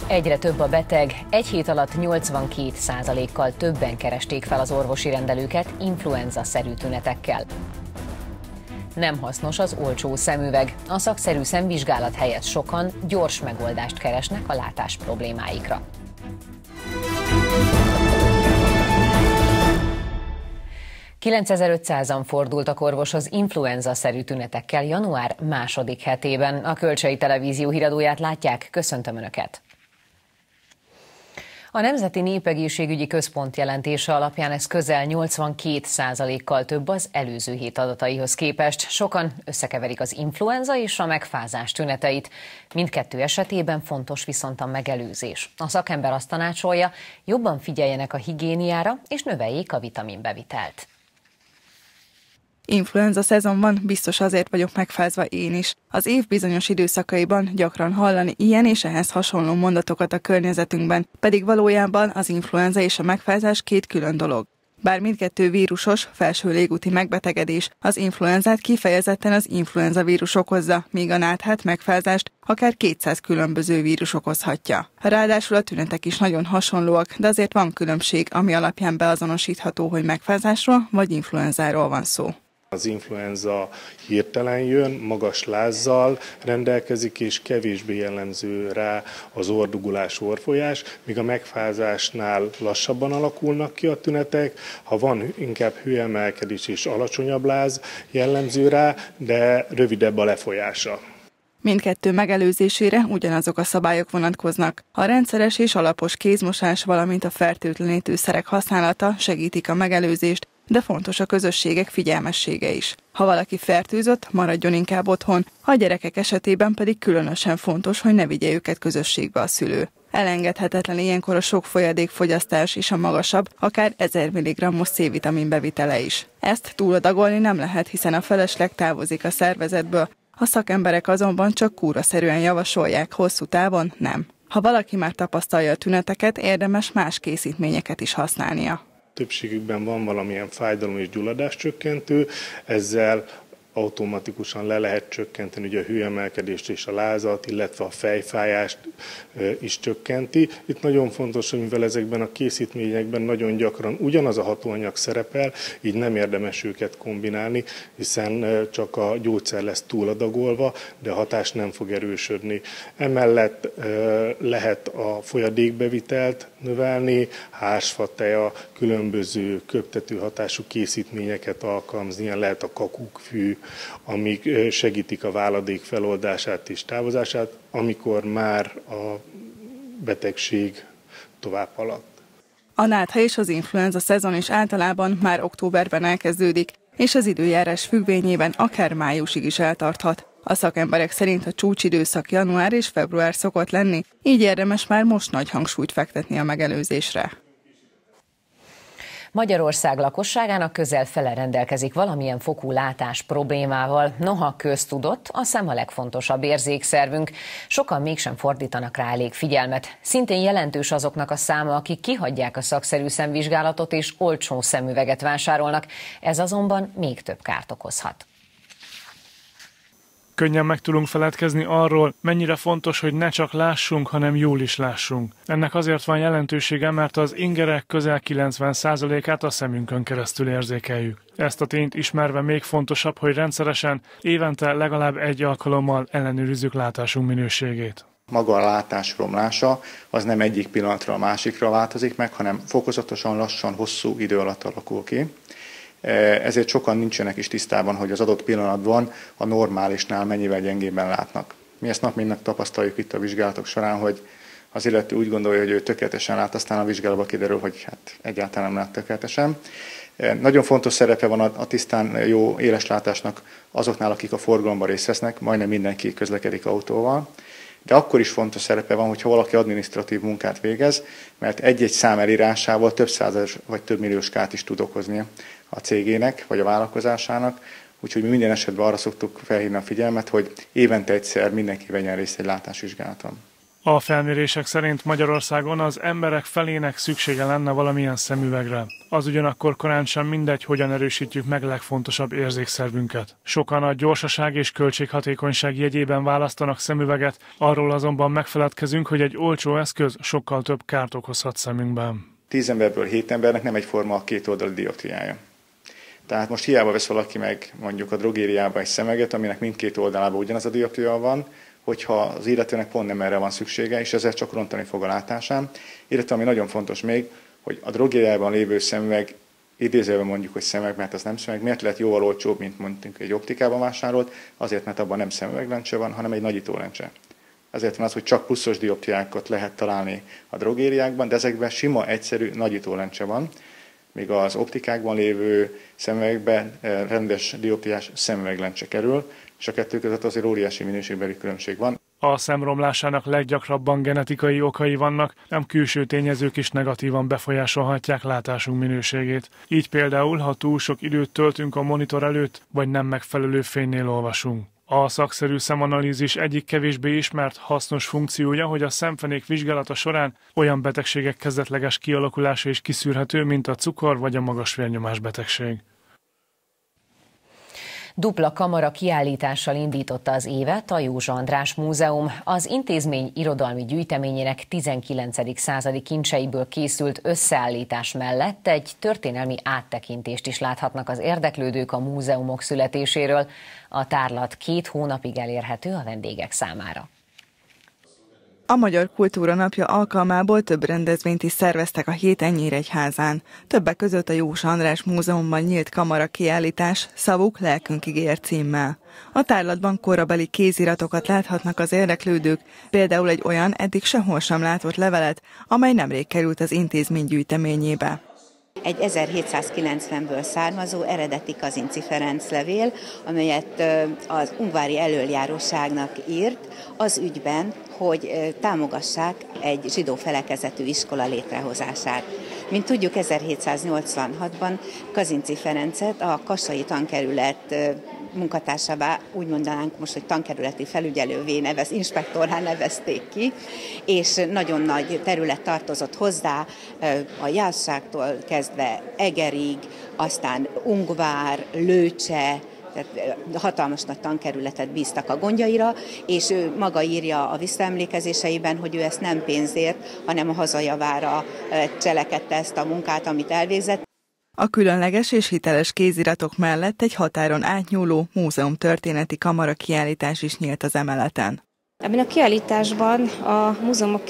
Egyre több a beteg, egy hét alatt 82%-kal többen keresték fel az orvosi rendelőket influenza-szerű tünetekkel. Nem hasznos az olcsó szemüveg. A szakszerű szemvizsgálat helyett sokan gyors megoldást keresnek a látás problémáikra. ...9500-an fordultak orvoshoz influenza-szerű tünetekkel január második hetében. A Kölcsei Televízió híradóját látják, köszöntöm Önöket! A Nemzeti Népegészségügyi Központ jelentése alapján ez közel 82%-kal több az előző hét adataihoz képest. Sokan összekeverik az influenza és a megfázás tüneteit. Mindkettő esetében fontos viszont a megelőzés. A szakember azt tanácsolja, jobban figyeljenek a higiéniára és növeljék a vitaminbevitelt. Influenza szezonban biztos azért vagyok megfázva én is. Az év bizonyos időszakaiban gyakran hallani ilyen és ehhez hasonló mondatokat a környezetünkben, pedig valójában az influenza és a megfázás két külön dolog. Bár mindkettő vírusos, felső légúti megbetegedés, az influenzát kifejezetten az influenza vírus okozza, míg a náthát megfázást akár 200 különböző vírus okozhatja. Ráadásul a tünetek is nagyon hasonlóak, de azért van különbség, ami alapján beazonosítható, hogy megfázásról vagy influenzáról van szó. Az influenza hirtelen jön, magas lázzal rendelkezik, és kevésbé jellemző rá az ordugulás, orrfolyás, míg a megfázásnál lassabban alakulnak ki a tünetek. Ha van inkább hőemelkedés és alacsonyabb láz jellemző rá, de rövidebb a lefolyása. Mindkettő megelőzésére ugyanazok a szabályok vonatkoznak. A rendszeres és alapos kézmosás, valamint a fertőtlenítőszerek használata segítik a megelőzést, de fontos a közösségek figyelmessége is. Ha valaki fertőzött, maradjon inkább otthon, a gyerekek esetében pedig különösen fontos, hogy ne vigye őket közösségbe a szülő. Elengedhetetlen ilyenkor a sok folyadékfogyasztás és a magasabb, akár 1000 mg-os C-vitamin bevitele is. Ezt túladagolni nem lehet, hiszen a felesleg távozik a szervezetből, a szakemberek azonban csak kúraszerűen javasolják, hosszú távon nem. Ha valaki már tapasztalja a tüneteket, érdemes más készítményeket is használnia. Többségükben van valamilyen fájdalom és gyulladás csökkentő, ezzel automatikusan le lehet csökkenteni ugye a hőemelkedést és a lázat, illetve a fejfájást is csökkenti. Itt nagyon fontos, hogy mivel ezekben a készítményekben nagyon gyakran ugyanaz a hatóanyag szerepel, így nem érdemes őket kombinálni, hiszen csak a gyógyszer lesz túladagolva, de a hatás nem fog erősödni. Emellett lehet a folyadékbevitelt növelni, hársfa, teja, különböző köptető hatású készítményeket alkalmazni, ilyen lehet a kakukkfű, amik segítik a váladék feloldását és távozását, amikor már a betegség tovább haladt. A nátha és az influenza szezon is általában már októberben elkezdődik, és az időjárás függvényében akár májusig is eltarthat. A szakemberek szerint a csúcsidőszak január és február szokott lenni, így érdemes már most nagy hangsúlyt fektetni a megelőzésre. Magyarország lakosságának közel fele rendelkezik valamilyen fokú látás problémával. Noha köztudott, a szem a legfontosabb érzékszervünk. Sokan mégsem fordítanak rá elég figyelmet. Szintén jelentős azoknak a száma, akik kihagyják a szakszerű szemvizsgálatot és olcsó szemüveget vásárolnak. Ez azonban még több kárt okozhat. Könnyen meg tudunk feledkezni arról, mennyire fontos, hogy ne csak lássunk, hanem jól is lássunk. Ennek azért van jelentősége, mert az ingerek közel 90%-át a szemünkön keresztül érzékeljük. Ezt a tényt ismerve még fontosabb, hogy rendszeresen, évente legalább egy alkalommal ellenőrizzük látásunk minőségét. Maga a látás romlása az nem egyik pillanatra a másikra változik meg, hanem fokozatosan, lassan, hosszú idő alatt alakul ki. Ezért sokan nincsenek is tisztában, hogy az adott pillanatban a normálisnál mennyivel gyengébben látnak. Mi ezt nap mint nap tapasztaljuk itt a vizsgálatok során, hogy az illető úgy gondolja, hogy ő tökéletesen lát, aztán a vizsgálatban kiderül, hogy hát egyáltalán nem lát tökéletesen. Nagyon fontos szerepe van a tisztán jó éleslátásnak azoknál, akik a forgalomban részt vesznek, majdnem mindenki közlekedik autóval. De akkor is fontos szerepe van, hogyha valaki adminisztratív munkát végez, mert egy-egy szám elírásával több százezer vagy több milliós kárt is tud okozni a cégének vagy a vállalkozásának. Úgyhogy mi minden esetben arra szoktuk felhívni a figyelmet, hogy évente egyszer mindenki vegyen részt egy látásvizsgálaton. A felmérések szerint Magyarországon az emberek felének szüksége lenne valamilyen szemüvegre. Az ugyanakkor korán sem mindegy, hogyan erősítjük meg legfontosabb érzékszervünket. Sokan a gyorsaság és költséghatékonyság jegyében választanak szemüveget, arról azonban megfeledkezünk, hogy egy olcsó eszköz sokkal több kárt okozhat szemünkben. 10 emberből 7 embernek nem egyforma a kétoldali dioptriája. Tehát most hiába vesz valaki meg mondjuk a drogériába egy szemüveget, aminek mindkét oldalában ugyanaz a dioptria van, hogyha az illetőnek pont nem erre van szüksége, és ezzel csak rontani fog a látásán. Illetve ami nagyon fontos még, hogy a drogériában lévő szemüveg, idézőjelben mondjuk, hogy szemüveg, mert az nem szemüveg, miért lehet jóval olcsóbb, mint mondjuk egy optikában vásárolt, azért, mert abban nem szemüveglencse van, hanem egy nagyítólencse. Ezért van az, hogy csak pluszos dioptriákat lehet találni a drogériákban, de ezekben sima, egyszerű nagyítólencse van, míg az optikákban lévő szemüvegben rendes dioptriás szemüveglencse kerül, és a kettő között azért óriási minőségbeli különbség van. A szemromlásának leggyakrabban genetikai okai vannak, nem külső tényezők is negatívan befolyásolhatják látásunk minőségét. Így például, ha túl sok időt töltünk a monitor előtt, vagy nem megfelelő fénynél olvasunk. A szakszerű szemanalízis egyik kevésbé ismert hasznos funkciója, hogy a szemfenék vizsgálata során olyan betegségek kezdetleges kialakulása is kiszűrhető, mint a cukor vagy a magas vérnyomás betegség. Dupla kamara kiállítással indította az évet a Józsa András Múzeum. Az intézmény irodalmi gyűjteményének 19. századi kincseiből készült összeállítás mellett egy történelmi áttekintést is láthatnak az érdeklődők a múzeumok születéséről. A tárlat 2 hónapig elérhető a vendégek számára. A Magyar Kultúra Napja alkalmából több rendezvényt is szerveztek a héten Nyíregyházán. Többek között a Józsa András Múzeumban nyílt kamara kiállítás Szavuk lelkünk ígér címmel. A tárlatban korabeli kéziratokat láthatnak az érdeklődők, például egy olyan eddig sehol sem látott levelet, amely nemrég került az intézmény gyűjteményébe. Egy 1790-ből származó eredeti Kazinczy Ferenc levél, amelyet az ungvári elöljáróságnak írt az ügyben, hogy támogassák egy zsidó felekezetű iskola létrehozását. Mint tudjuk, 1786-ban Kazinczy Ferencet a kassai tankerület munkatársává, úgy mondanánk most, hogy tankerületi felügyelővé inspektorrá nevezték ki, és nagyon nagy terület tartozott hozzá, a Jászságtól kezdve Egerig, aztán Ungvár, Lőcse, tehát hatalmas nagy tankerületet bíztak a gondjaira, és ő maga írja a visszaemlékezéseiben, hogy ő ezt nem pénzért, hanem a hazajavára cselekedte ezt a munkát, amit elvégzett. A különleges és hiteles kéziratok mellett egy határon átnyúló múzeumtörténeti kamara kiállítás is nyílt az emeleten. Ebben a kiállításban a múzeumok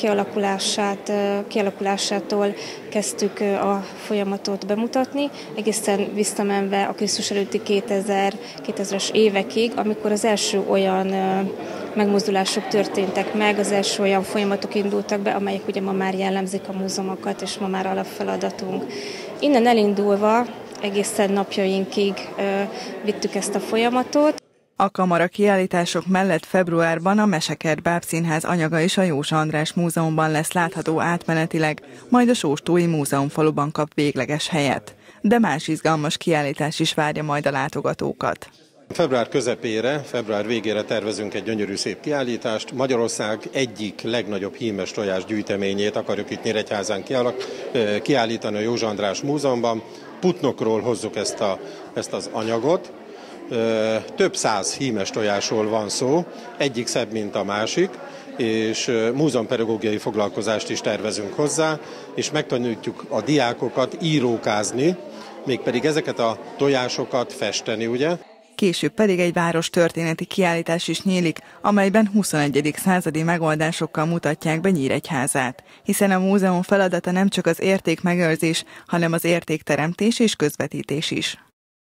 kialakulásától kezdtük a folyamatot bemutatni, egészen visszamenve a Krisztus előtti 2000-es évekig, amikor az első olyan megmozdulások történtek meg, az első olyan folyamatok indultak be, amelyek ugye ma már jellemzik a múzeumokat, és ma már alapfeladatunk. Innen elindulva egészen napjainkig vittük ezt a folyamatot. A kamara kiállítások mellett februárban a Mesekert Bábszínház anyaga is a Józsa András Múzeumban lesz látható átmenetileg, majd a Sóstói Múzeumfaluban kap végleges helyet. De más izgalmas kiállítás is várja majd a látogatókat. Február közepére, február végére tervezünk egy gyönyörű szép kiállítást. Magyarország egyik legnagyobb hímes tojás gyűjteményét akarjuk itt Nyíregyházán kiállítani a Józsa András Múzeumban. Putnokról hozzuk ezt az anyagot. Több száz hímes tojásról van szó, egyik szebb, mint a másik, és múzeumpedagógiai foglalkozást is tervezünk hozzá, és megtanítjuk a diákokat írókázni, mégpedig ezeket a tojásokat festeni, ugye? Később pedig egy várostörténeti kiállítás is nyílik, amelyben 21. századi megoldásokkal mutatják be Nyíregyházát, hiszen a múzeum feladata nem csak az értékmegőrzés, hanem az értékteremtés és közvetítés is.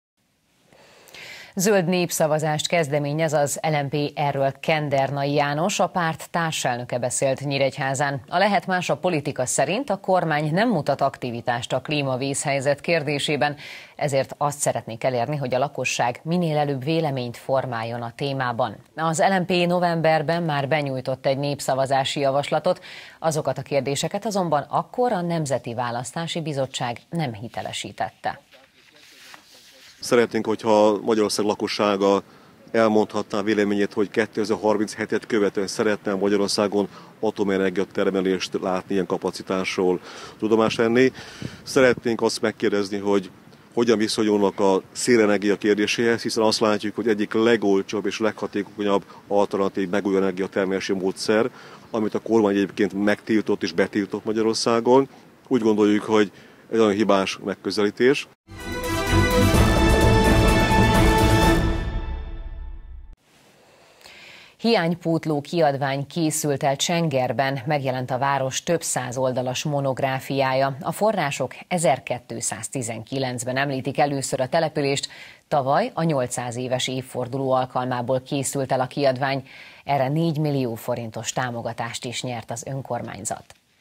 Zöld népszavazást kezdeményez az LMP, erről Kendernai János, a párt társelnöke beszélt Nyíregyházán. A Lehet Más a politika szerint a kormány nem mutat aktivitást a klímavészhelyzet kérdésében, ezért azt szeretnék elérni, hogy a lakosság minél előbb véleményt formáljon a témában. Az LMP novemberben már benyújtott egy népszavazási javaslatot, azokat a kérdéseket azonban akkor a Nemzeti Választási Bizottság nem hitelesítette. Szeretnénk, hogyha Magyarország lakossága elmondhatná véleményét, hogy 2037-et követően szeretne Magyarországon atomenergia termelést látni, ilyen kapacitásról tudomást venni. Szeretnénk azt megkérdezni, hogy hogyan viszonyulnak a szélenergia kérdéséhez, hiszen azt látjuk, hogy egyik legolcsóbb és leghatékonyabb alternatív megújuló energiatermelési módszer, amit a kormány egyébként megtiltott és betiltott Magyarországon. Úgy gondoljuk, hogy ez olyan hibás megközelítés. Hiánypótló kiadvány készült el Csengerben, megjelent a város több száz oldalas monográfiája. A források 1219-ben említik először a települést, tavaly a 800 éves évforduló alkalmából készült el a kiadvány. Erre 4 millió forintos támogatást is nyert az önkormányzat.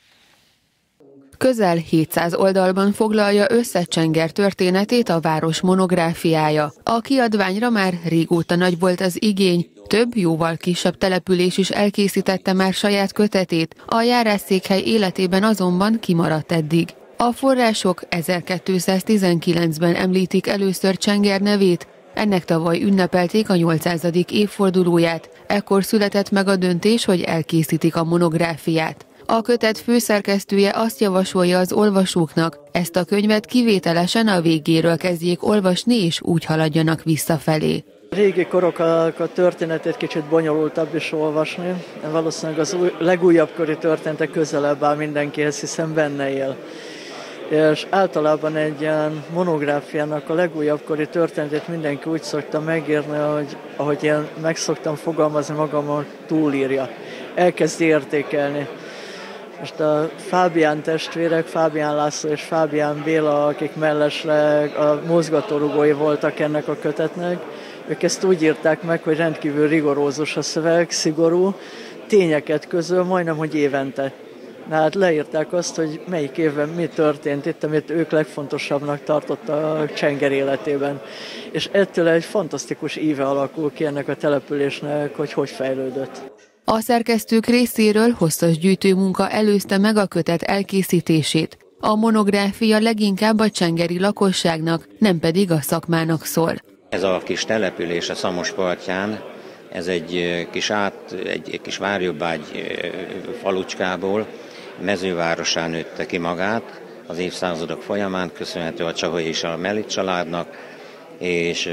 Közel 700 oldalban foglalja össze Csenger történetét a város monográfiája. A kiadványra már régóta nagy volt az igény, több, jóval kisebb település is elkészítette már saját kötetét, a járásszékhely életében azonban kimaradt eddig. A források 1219-ben említik először Csenger nevét, ennek tavaly ünnepelték a 800. évfordulóját, ekkor született meg a döntés, hogy elkészítik a monográfiát. A kötet főszerkesztője azt javasolja az olvasóknak, ezt a könyvet kivételesen a végéről kezdjék olvasni, és úgy haladjanak visszafelé. A régi korok a történetét kicsit bonyolultabb is olvasni. Valószínűleg az legújabb kori történetek közelebb áll mindenkihez, hiszen benne él. És általában egy ilyen monográfiának a legújabb kori történetét mindenki úgy szokta megírni, hogy ahogy én meg szoktam fogalmazni magamon, túlírja. Elkezdi értékelni. Most a Fábián testvérek, Fábián László és Fábián Béla, akik mellesleg a mozgatórugói voltak ennek a kötetnek, ők ezt úgy írták meg, hogy rendkívül rigorózus a szöveg, szigorú, tényeket közöl, majdnem, hogy évente. Hát leírták azt, hogy melyik évben mi történt itt, amit ők legfontosabbnak tartotta a Csenger életében. És ettől egy fantasztikus íve alakul ki ennek a településnek, hogy fejlődött. A szerkesztők részéről hosszas gyűjtőmunka előzte meg a kötet elkészítését. A monográfia leginkább a csengeri lakosságnak, nem pedig a szakmának szól. Ez a kis település a Szamos partján, ez egy kis várjobbágy falucskából, mezővárosán nőtte ki magát az évszázadok folyamán, köszönhető a Csaholy és a Melit családnak, és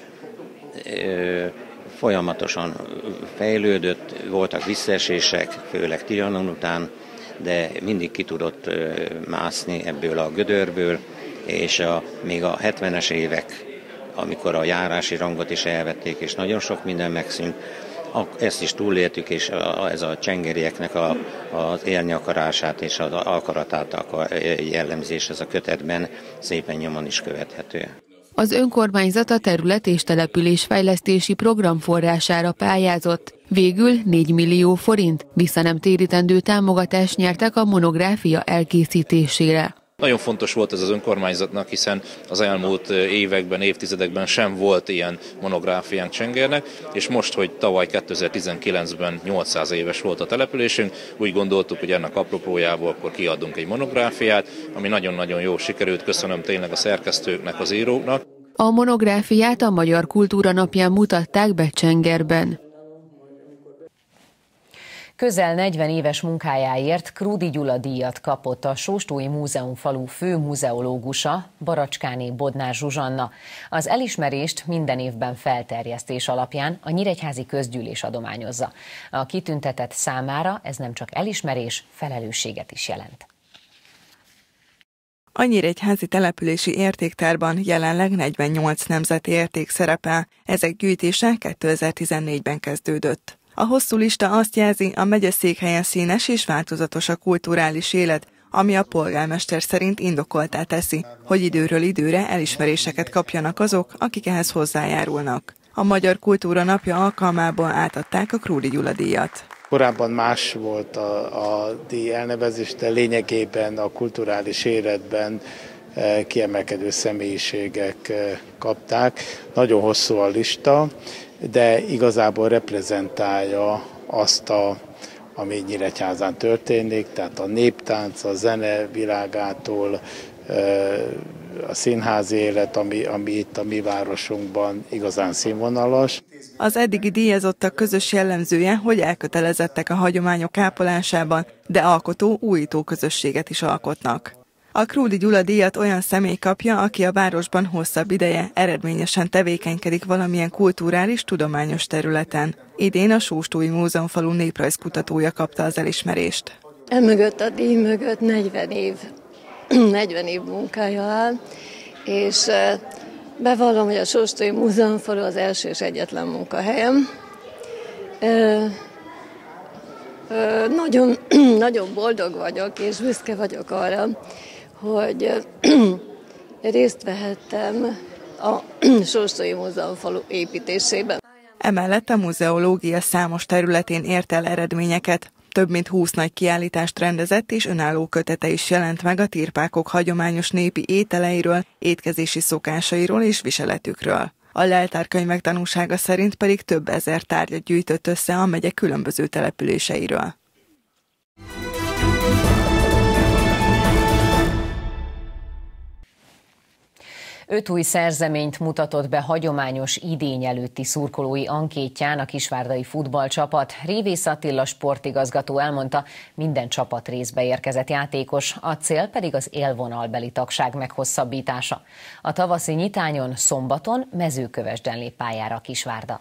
folyamatosan fejlődött, voltak visszaesések, főleg Trianon után, de mindig ki tudott mászni ebből a gödörből, és még a 70-es évek, amikor a járási rangot is elvették, és nagyon sok minden megszűnt, ezt is túléltük, és ez a csengerieknek az élni akarását és az akaratát jellemzés ez a kötetben szépen nyomon is követhető. Az önkormányzat a terület és településfejlesztési program forrására pályázott. Végül 4 millió forint visszanemtérítendő támogatást nyertek a monográfia elkészítésére. Nagyon fontos volt ez az önkormányzatnak, hiszen az elmúlt években, évtizedekben sem volt ilyen monográfiánk Csengernek, és most, hogy tavaly 2019-ben 800 éves volt a településünk, úgy gondoltuk, hogy ennek apropójából akkor kiadunk egy monográfiát, ami nagyon-nagyon jó sikerült, köszönöm tényleg a szerkesztőknek, az íróknak. A monográfiát a Magyar Kultúra Napján mutatták be Csengerben. Közel 40 éves munkájáért Krúdy Gyula díjat kapott a Sóstói Múzeumfalu fő muzeológusa, Baracskáné Bodnár Zsuzsanna. Az elismerést minden évben felterjesztés alapján a Nyíregyházi Közgyűlés adományozza. A kitüntetett számára ez nem csak elismerés, felelősséget is jelent. A Nyíregyházi települési értéktárban jelenleg 48 nemzeti érték szerepel, ezek gyűjtése 2014-ben kezdődött. A hosszú lista azt jelzi, a megyeszékhelyen színes és változatos a kulturális élet, ami a polgármester szerint indokolttá teszi, hogy időről időre elismeréseket kapjanak azok, akik ehhez hozzájárulnak. A Magyar Kultúra Napja alkalmából átadták a Krúdy Gyula díjat. Korábban más volt a díj elnevezés, de lényegében a kulturális életben kiemelkedő személyiségek kapták. Nagyon hosszú a lista, de igazából reprezentálja azt, ami Nyíregyházán történik, tehát a néptánc, a zene világától a színházi élet, ami itt a mi városunkban igazán színvonalas. Az eddigi díjazottak közös jellemzője, hogy elkötelezettek a hagyományok ápolásában, de alkotó, újító közösséget is alkotnak. A Krúdy Gyula díjat olyan személy kapja, aki a városban hosszabb ideje eredményesen tevékenykedik valamilyen kulturális, tudományos területen. Idén a Sóstói Múzeumfalu néprajzkutatója kapta az elismerést. Emögött a díj mögött 40 év munkája áll, és bevallom, hogy a Sóstói Múzeumfalu az első és egyetlen munkahelyem. Nagyon boldog vagyok, és büszke vagyok arra, hogy részt vehettem a Sóstói Múzeumfalu építésében. Emellett a muzeológia számos területén ért el eredményeket. Több mint 20 nagy kiállítást rendezett, és önálló kötete is jelent meg a tirpákok hagyományos népi ételeiről, étkezési szokásairól és viseletükről. A leltárkönyvek tanúsága szerint pedig több ezer tárgyat gyűjtött össze a megye különböző településeiről. Öt új szerzeményt mutatott be hagyományos idény előtti szurkolói ankétján a kisvárdai futballcsapat. Révész Attila sportigazgató elmondta, minden csapatrészbe érkezett játékos, a cél pedig az élvonalbeli tagság meghosszabbítása. A tavaszi nyitányon szombaton Mezőkövesden lép pályára a Kisvárda.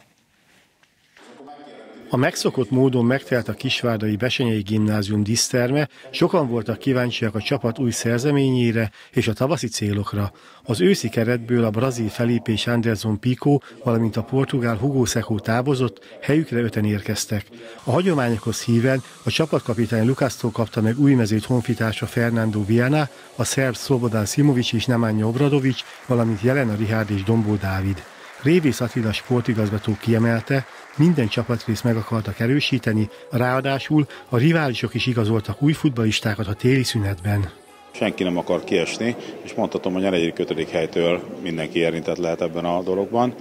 A megszokott módon megtelt a kisvárdai Besenyei Gimnázium díszterme, sokan voltak kíváncsiak a csapat új szerzeményére és a tavaszi célokra. Az őszi keretből a brazil Felipe és Anderson Pico, valamint a portugál Hugo Seco távozott, helyükre 5-en érkeztek. A hagyományokhoz híven a csapatkapitány Lukásztól kapta meg új mezőt honfitársa Fernando Viana, a szerb Slobodan Simovic és Nemanja Obradovic, valamint Jelena Richárd és Dombó Dávid. Révész Attila sportigazgató kiemelte, minden csapatrészt meg akartak erősíteni, ráadásul a riválisok is igazoltak új futballistákat a téli szünetben. Senki nem akar kiesni, és mondhatom, hogy a 4.-5. helytől mindenki érintett lehet ebben a dologban.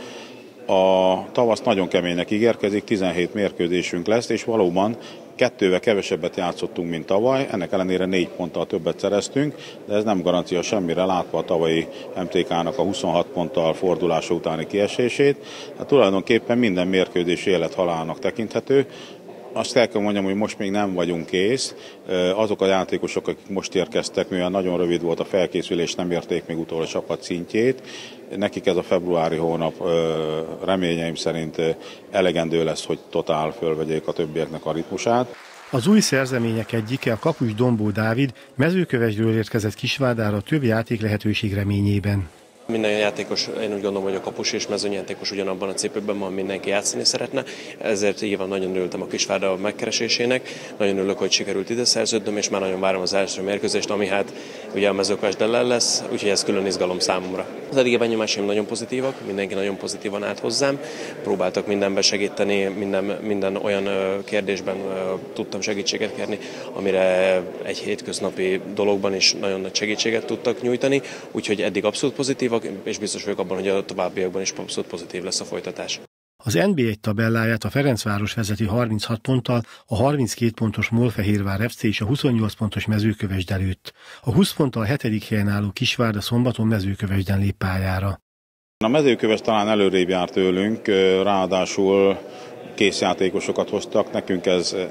A tavasz nagyon keménynek ígérkezik, 17 mérkőzésünk lesz, és valóban 2-vel kevesebbet játszottunk, mint tavaly, ennek ellenére 4 ponttal többet szereztünk, de ez nem garancia semmire, látva a tavalyi MTK-nak a 26 ponttal fordulása utáni kiesését. Hát tulajdonképpen minden mérkőzés élet-halálnak tekinthető. Azt el kell mondjam, hogy most még nem vagyunk kész. Azok a játékosok, akik most érkeztek, mivel nagyon rövid volt a felkészülés, nem érték még utol a csapat szintjét. Nekik ez a februári hónap reményeim szerint elegendő lesz, hogy totál fölvegyék a többieknek a ritmusát. Az új szerzemények egyike a kapus Dombó Dávid Mezőkövesdről érkezett Kisvárdára több játék lehetőség reményében. Minden játékos, én úgy gondolom, hogy a kapus és mezőnyjátékos ugyanabban a cipőben van, mindenki játszani szeretne, ezért nyilván nagyon örültem a Kisvárda megkeresésének, nagyon örülök, hogy sikerült ide szerződnöm, és már nagyon várom az első mérkőzést, ami hát ugye a Mezőkövesd ellen lesz, úgyhogy ez külön izgalom számomra. Az eddigi benyomásaim nagyon pozitívak, mindenki nagyon pozitívan állt hozzám, próbáltak mindenben segíteni, minden olyan kérdésben tudtam segítséget kérni, amire egy hétköznapi dologban is nagyon nagy segítséget tudtak nyújtani, úgyhogy eddig abszolút pozitív, és biztos vagyok abban, hogy a továbbiakban is abszolút pozitív lesz a folytatás. Az NB1 tabelláját a Ferencváros vezeti 36 ponttal, a 32 pontos Molfehérvár FC és a 28 pontos Mezőkövesd előtt. A 20 ponttal 7. helyen álló Kisvárda szombaton Mezőkövesden lép pályára. A Mezőkövesd talán előrébb járt tőlünk, ráadásul készjátékosokat hoztak, nekünk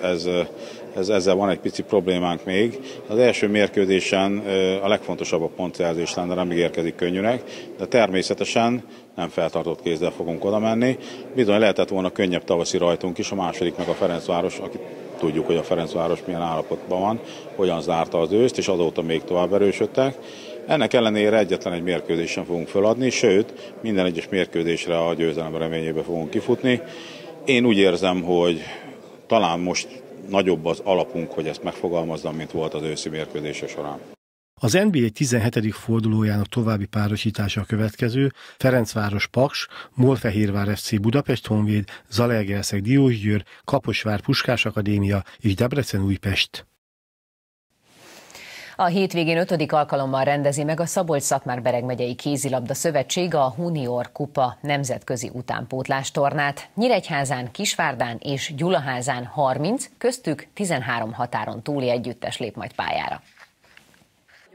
ezzel van egy pici problémánk még. Az első mérkőzésen a legfontosabb a pontszerzés lenne, nem ígérkezik könnyűnek, de természetesen nem feltartott kézzel fogunk oda menni. Bizony lehetett volna könnyebb tavaszi rajtunk is, a második meg a Ferencváros, akit tudjuk, hogy a Ferencváros milyen állapotban van, hogyan zárta az őszt, és azóta még tovább erősödtek. Ennek ellenére egyetlen egy mérkőzésen fogunk feladni, sőt, minden egyes mérkőzésre a győzelem reményébe fogunk kifutni. Én úgy érzem, hogy talán most nagyobb az alapunk, hogy ezt megfogalmazzam, mint volt az őszi mérkőzése során. Az NB1 17. fordulójának további párosítása a következő: Ferencváros Paks, Molfehérvár FC Budapest Honvéd, Zalaegerszeg Diósgyőr, Kaposvár Puskás Akadémia és Debrecen Újpest. A hétvégén 5. alkalommal rendezi meg a Szabolcs-Szatmár-Bereg megyei kézilabda szövetség a Junior Kupa nemzetközi utánpótlás tornát. Nyíregyházán, Kisvárdán és Gyulaházán 30, köztük 13 határon túli együttes lép majd pályára.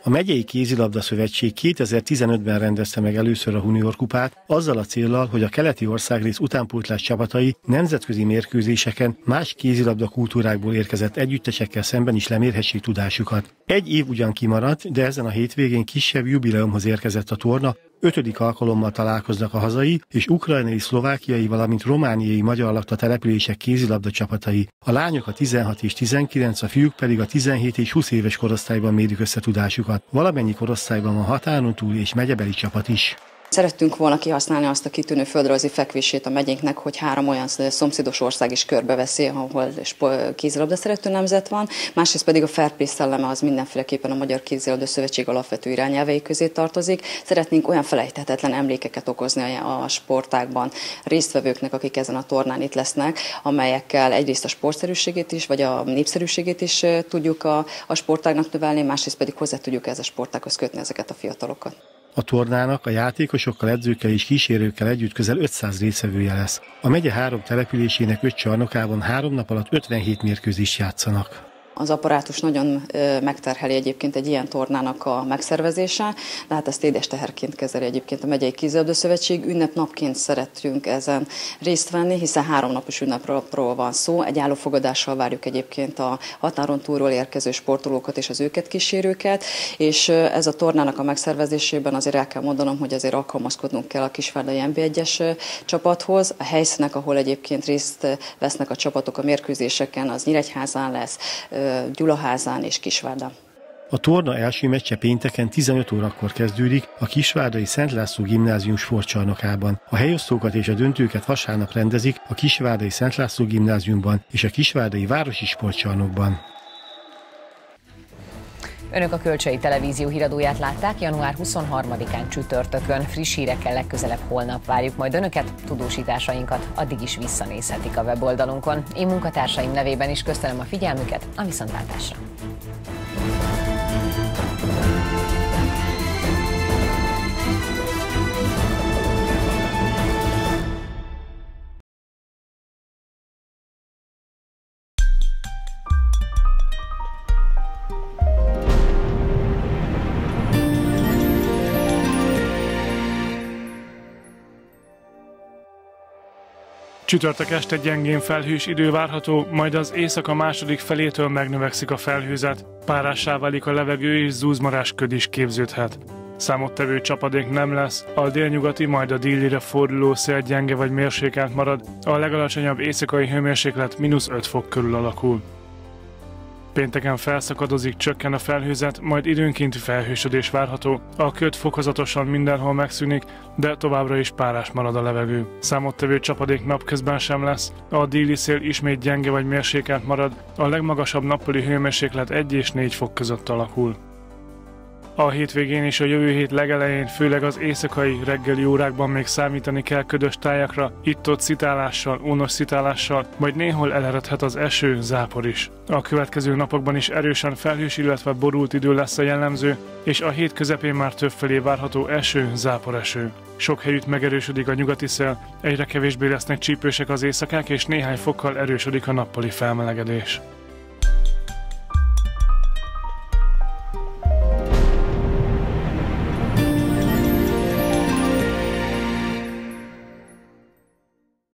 A Megyei Kézilabda Szövetség 2015-ben rendezte meg először a Junior kupát, azzal a céllal, hogy a keleti országrész utánpótlás csapatai nemzetközi mérkőzéseken más kézilabda kultúrákból érkezett együttesekkel szemben is lemérhessék tudásukat. Egy év ugyan kimaradt, de ezen a hétvégén kisebb jubileumhoz érkezett a torna, 5. alkalommal találkoznak a hazai és ukrajnai, szlovákiai, valamint romániai magyar lakta települések kézilabda csapatai. A lányok a 16 és 19, a fiúk pedig a 17 és 20 éves korosztályban mérik össze tudásukat. Valamennyi korosztályban van határon túl és megyebeli csapat is. Szerettünk volna kihasználni azt a kitűnő földrajzi fekvését a megyénknek, hogy 3 olyan szomszédos ország is körbeveszi, ahol kézilabda szerető nemzet van, másrészt pedig a fair play szelleme az mindenféleképpen a Magyar Kézilabda Szövetség alapvető irányelvei közé tartozik. Szeretnénk olyan felejthetetlen emlékeket okozni a sportágban résztvevőknek, akik ezen a tornán itt lesznek, amelyekkel egyrészt a sportszerűségét is, vagy a népszerűségét is tudjuk a sportágnak növelni, másrészt pedig hozzá tudjuk ez a sportághoz kötni ezeket a fiatalokat. A tornának a játékosokkal, edzőkkel és kísérőkkel együtt közel 500 résztvevője lesz. A megye 3 településének 5 csarnokában 3 nap alatt 57 mérkőzést játszanak. Az apparátus nagyon megterheli egyébként egy ilyen tornának a megszervezése, de hát ezt édes teherként kezeli egyébként a Megyei Kézilabda Szövetség. Ünnepnapként szeretünk ezen részt venni, hiszen 3 napos ünnepről van szó. Egy állófogadással várjuk egyébként a határon túlról érkező sportolókat és az őket kísérőket, és ez a tornának a megszervezésében azért el kell mondanom, hogy azért alkalmazkodnunk kell a kisvárdai NB1-es csapathoz. A helyszínek, ahol egyébként részt vesznek a csapatok a mérkőzéseken, az Nyíregyházán lesz, Gyulaházán és Kisvárdán. A torna első meccse pénteken 15 órakor kezdődik a kisvárdai Szent László Gimnázium sportcsarnokában. A helyosztókat és a döntőket vasárnap rendezik a kisvárdai Szent László Gimnáziumban és a kisvárdai Városi Sportcsarnokban. Önök a Kölcsei Televízió híradóját látták január 23-án csütörtökön. Friss hírekkel legközelebb holnap várjuk majd Önöket, tudósításainkat addig is visszanézhetik a weboldalunkon. Én munkatársaim nevében is köszönöm a figyelmüket, a viszontlátásra! Csütörtök este gyengén felhős idő várható, majd az éjszaka második felétől megnövekszik a felhőzet, párássá válik a levegő és zúzmarás köd is képződhet. Számottevő csapadék nem lesz, a délnyugati, majd a délire forduló szél gyenge vagy mérsékelt marad, a legalacsonyabb éjszakai hőmérséklet -5 fok körül alakul. Pénteken felszakadozik, csökken a felhőzet, majd időnkénti felhősödés várható. A köd fokozatosan mindenhol megszűnik, de továbbra is párás marad a levegő. Számottevő csapadék napközben sem lesz, a déli szél ismét gyenge vagy mérsékelt marad, a legmagasabb nappali hőmérséklet 1 és 4 fok között alakul. A hétvégén és a jövő hét legelején, főleg az éjszakai, reggeli órákban még számítani kell ködös tájakra, itt-ott szitálással, ónos szitálással, majd néhol elerjedhet az eső, zápor is. A következő napokban is erősen felhős, illetve borult idő lesz a jellemző, és a hét közepén már többfelé várható eső, záporeső. Sok helyütt megerősödik a nyugati szél, egyre kevésbé lesznek csípősek az éjszakák, és néhány fokkal erősödik a nappali felmelegedés.